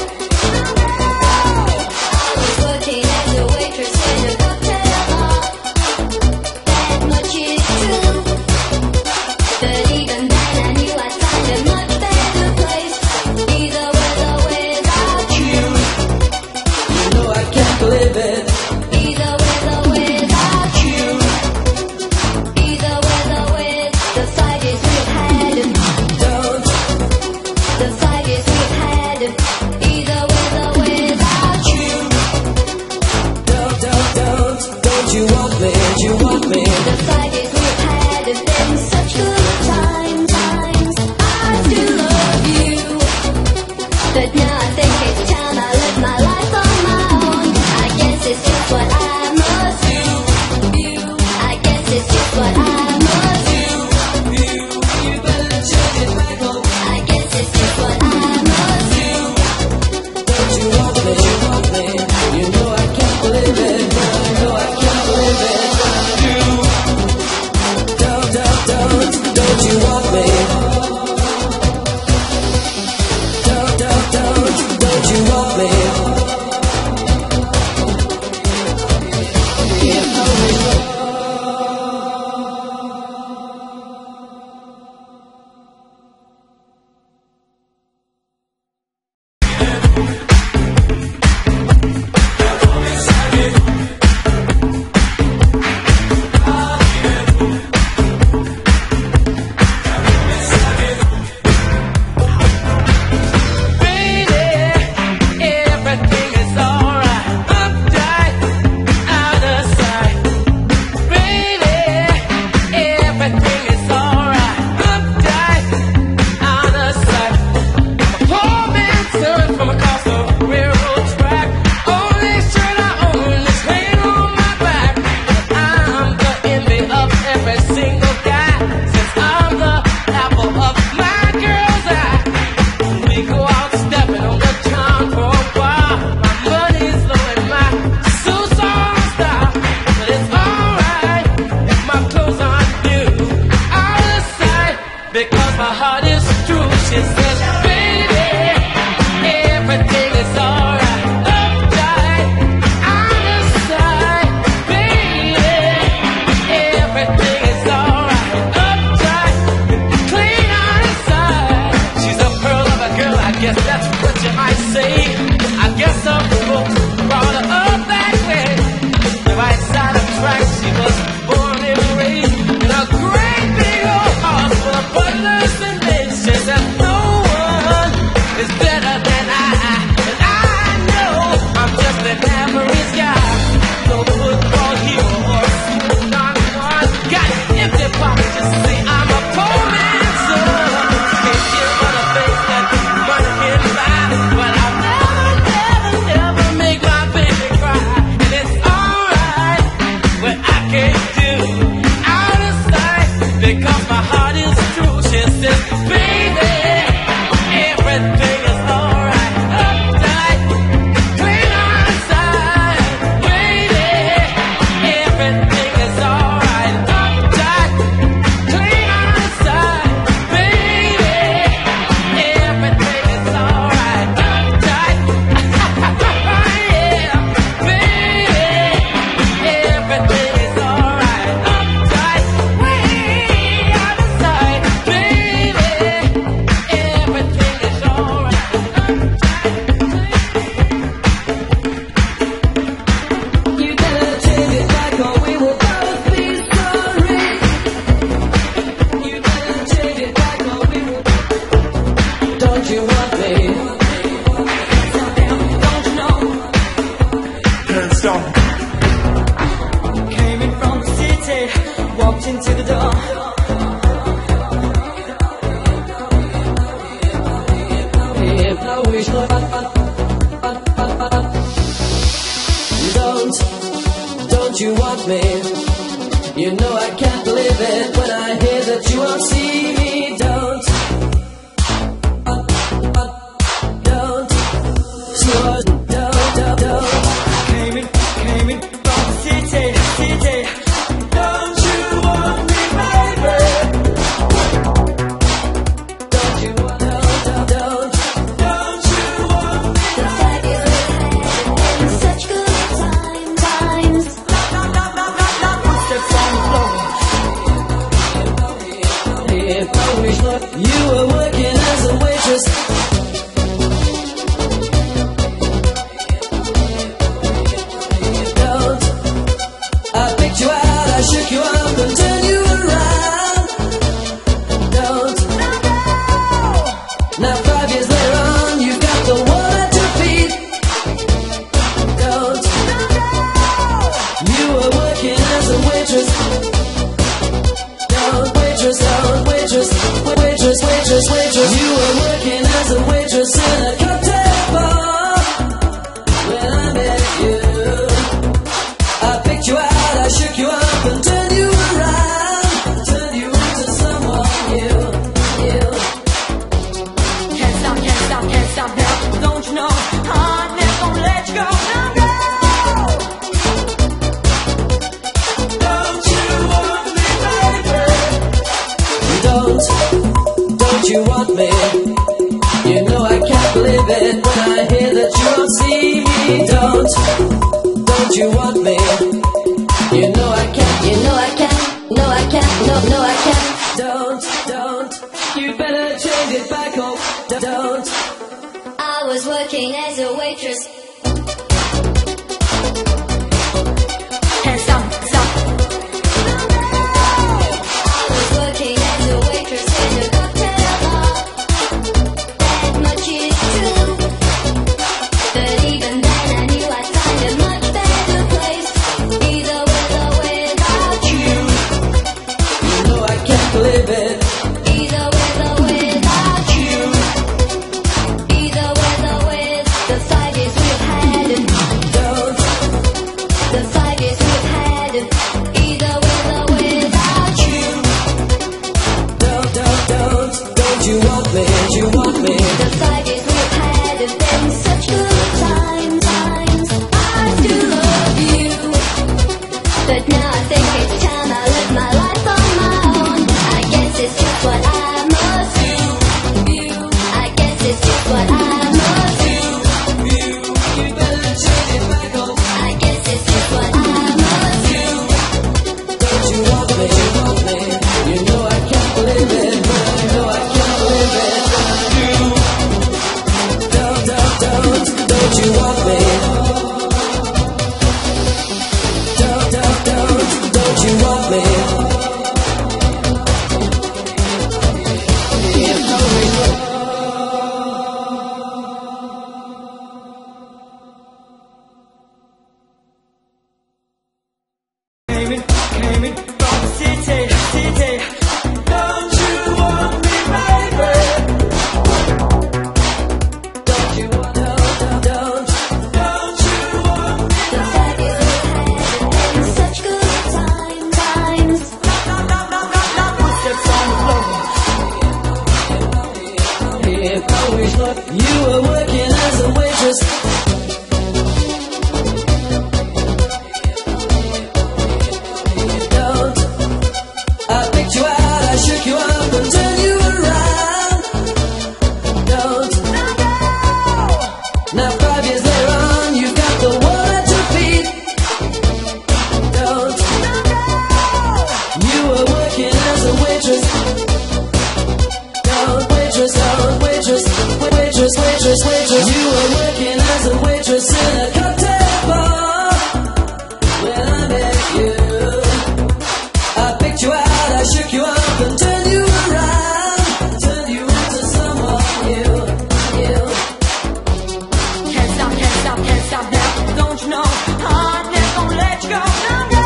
Speaker 9: I was working as a waitress in a cocktail bar. That much is true. But even then I knew I'd find a much better place. Either with or without you.
Speaker 7: you know I can't believe it.
Speaker 9: Either with or without you. Either with or with. The fight is we've had.
Speaker 7: Don't,
Speaker 9: The fight is we've had. Either with or without you.
Speaker 7: don't, don't, don't. Don't you want me? You want me?
Speaker 9: The fight is we've had have been such good time, times. I still love you, but now I think it's time I live my life on my own. I guess it's just what I must do. I guess it's just what I must do.
Speaker 7: You better change it back home.
Speaker 9: I guess it's just what I must do.
Speaker 7: Don't you want me? You want me? You know I can't believe it. I know I can't believe it. Don't, don't, don't. Don't you want me? Don't, don't, don't. Don't you want me? If I wish
Speaker 8: Baby, if an average guy, no football hero or a school non one. Got empty pockets just to say I'm a poor man's son. Can't get what a face that money can buy, but I'll never, never, never make my baby cry. And it's alright what I can't do out of sight, because my heart is true. She says, baby, everything is alright. Uptight, clean on side, baby, everything is alright. Uptight, clean on side, baby, everything is alright. Uptight, yeah, baby, everything is alright. Uptight, way out of sight, baby, everything is alright.
Speaker 7: You better take it back or we will both be sorry. You better take it back or we will. Don't you want me? Don't you know?
Speaker 6: Can't stop.
Speaker 8: Came in from the city, walked into the door.
Speaker 7: If I wish not, don't, don't you want me? You know I can't believe it when I hear that you won't see me. Don't, don't, so don't, don't, don't.
Speaker 8: Came in, came in from the city, city. Don't you want me, baby?
Speaker 7: Don't you want, don't, don't, don't.
Speaker 8: Don't you want me?
Speaker 9: The five years we've had in such good time, times.
Speaker 8: Knock, knock, knock, knock, knock, knock. Footsteps on the floor.
Speaker 7: If I wish not, you were working as a waitress. Don't, I picked you out, I shook you up and turned you around. Don't, now five years later on, you've got the one at your feet. Don't, you were working as a waitress. Don't, waitress, don't, waitress, wa- waitress, waitress, waitress. You were working as a waitress in a cocktail bar when I met you. I picked you out, I shook you up and turned you around, turned you into someone new, new.
Speaker 8: Can't stop, can't stop, can't stop now. Don't you know I'm never gonna let you go? No, no. Don't you want me, baby?
Speaker 7: Don't, don't you want me? You know I can't believe it when I hear that you won't see me. Don't, don't you want me? You know I can't,
Speaker 9: You know I can't, no I can't, no, no I can't.
Speaker 7: don't, don't. You better change it back home. Don't,
Speaker 9: I was working as a waitress.
Speaker 8: Can't stop, stop.
Speaker 9: I was working as a waitress in a cocktail bar. That much is true. But even then I knew I'd find a much better place, either with or without you.
Speaker 7: you know I can't believe it.
Speaker 9: Either with or without you. Either with or with the five years we've had.
Speaker 7: Don't,
Speaker 9: The five years we've had. Either with or without you.
Speaker 7: don't, don't, don't. Don't you want me? You want me?
Speaker 9: The five years we've had have been such good times, times. I still love you, but now I think it's time I live my life on my own. I guess it's just what I must do. I guess it's just what I must do.
Speaker 7: You better change it back home.
Speaker 9: I guess it's just what I must do.
Speaker 7: Don't you want me? You want me? You know I can't believe it. You know I can't believe it. Don't, don't, don't. Don't you want me? Don't, don't, don't. Don't you want me? If I wish waitress. Don't. I picked you out, I shook you up and turned you around. Don't. Now five years later on, you've got the world at your feet. Don't. You were working as a waitress. Don't waitress, don't waitress, waitress, waitress, waitress. You were working as a waitress in a cocktail bar when I met you. I picked you out, I shook you up and turned you around, turned you into someone new, new.
Speaker 1: Can't stop, can't stop, can't stop now. Don't you know I'm never gonna let you go? No, no.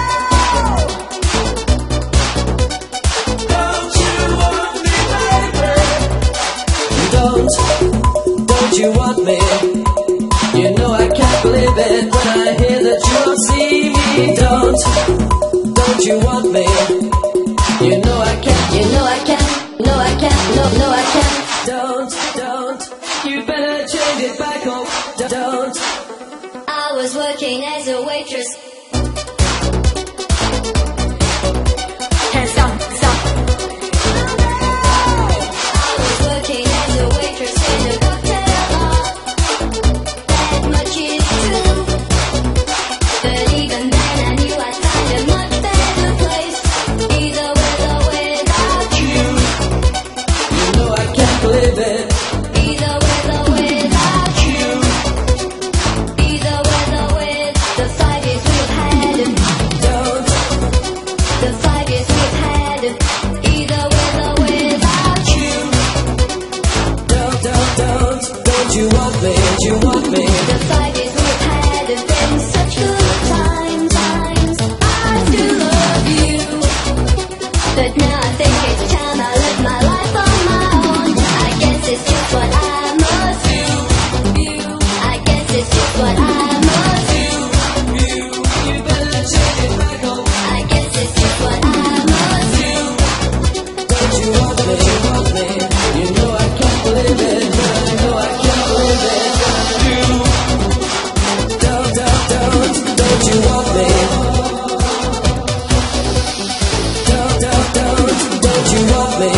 Speaker 7: Don't you want me, baby? Don't, don't you want me? You know I can't believe it when I hear that you don't see me. Don't, don't you want me? You know I can't, you know I can't, no I can't, no, no I can't. Don't, don't, you better change it back home. Don't.
Speaker 9: I was working as a waitress.
Speaker 1: Can't stop, stop.
Speaker 9: I was working as a waitress in a cocktail bar. That much is true. But even then I knew I'd find a much better place. Either with or without you.
Speaker 7: You know I can't believe it.
Speaker 9: Either with or without you. Either with or with the five years we've had.
Speaker 7: Don't,
Speaker 9: The five years we've had. Either with or without you.
Speaker 7: don't, don't, don't, don't you want me? Don't you want me?
Speaker 9: The five years we've had have been such good times, times. I still love you, but now I think it's time I live my life on my own. I guess it's just what I must do. I guess it's just what I must do.
Speaker 7: You better change it back home.
Speaker 9: I guess it's just what I must do.
Speaker 7: Don't you want me? Don't you want me? You know I can't believe it. I know I can't believe it. Don't, don't, don't, don't you want me? Don't, don't, don't, don't you want me?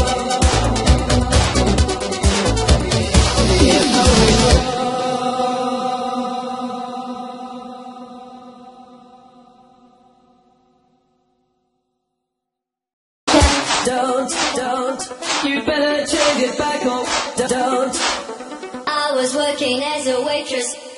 Speaker 7: Don't, don't, you better change it back home. Don't.
Speaker 9: I was working as a waitress.